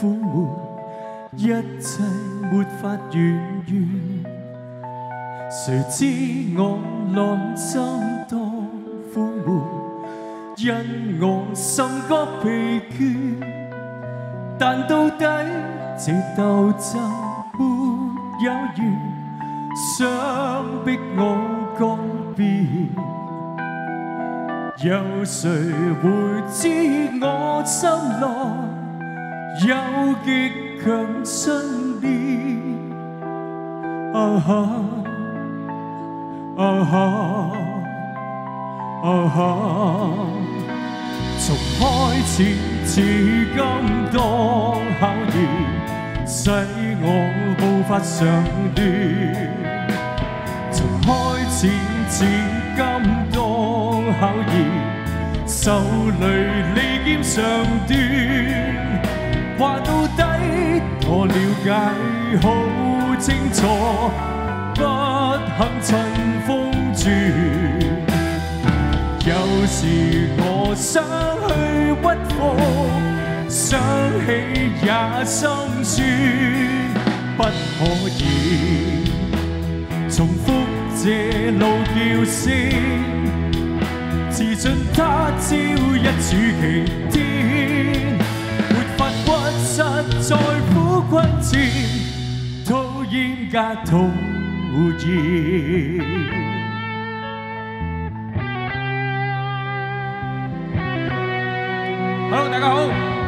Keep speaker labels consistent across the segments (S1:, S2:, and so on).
S1: 苦悶，一切沒法完圓。誰知我內心多苦悶，因我甚覺疲倦。但到底這鬥爭沒有完，想逼我改變。有誰會知我心內有極強信念？從開始至今多考驗，使我步伐常亂。從開始至今多考驗，手裏利劍常斷。話到底，我了解好清楚，不肯趁風轉。有時我想去屈服，想起也心酸，不可以重複這路叫聲，自盡他朝一柱擎天，沒法屈膝在苦困前，討厭格徒然。Hello， 大家好。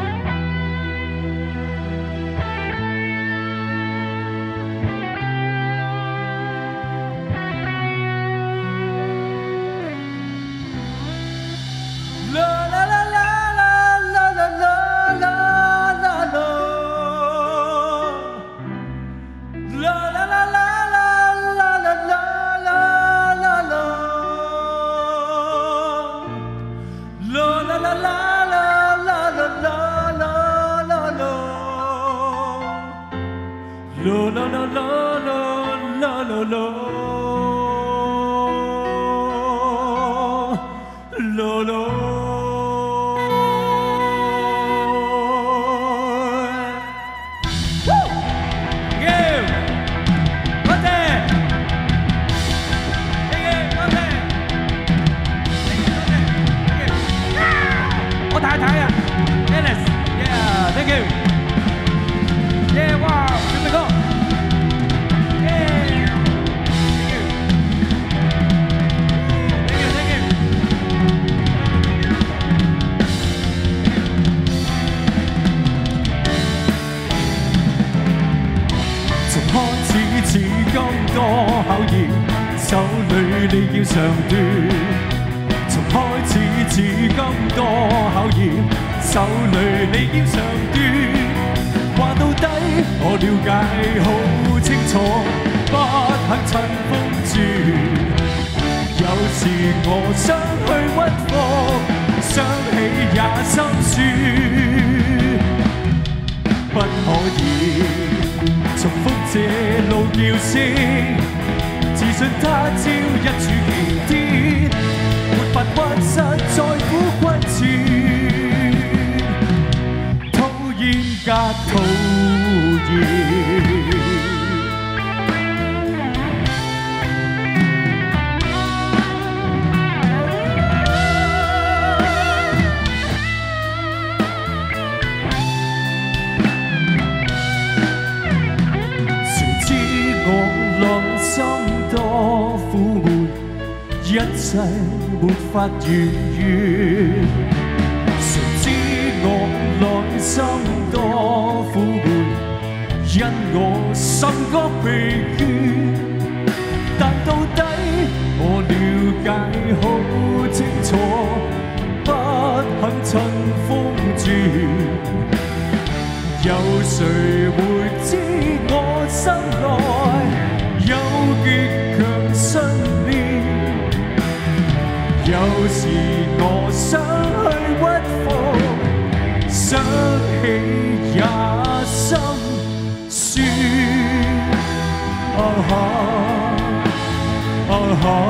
S1: 我太太啊 ，Alice，yeah，thank you，yeah，哇，準備歌。至今多考驗，手裏利劍常斷。從開始至今多考驗，手裏利劍常斷。話到底，我了解好清楚，不肯趁風轉。有時我想去屈服，想起也心酸，不可以重複這路叫聲，自信他朝一柱擎天，沒法屈膝在苦困前，討厭格徒然。心多苦悶，一切沒法完圓。誰知我內心多苦悶，因我甚覺疲倦。但到底我了解好清楚，不肯趁風轉。有誰會知我心內有極強信念？有時我想去屈服，想起也心酸。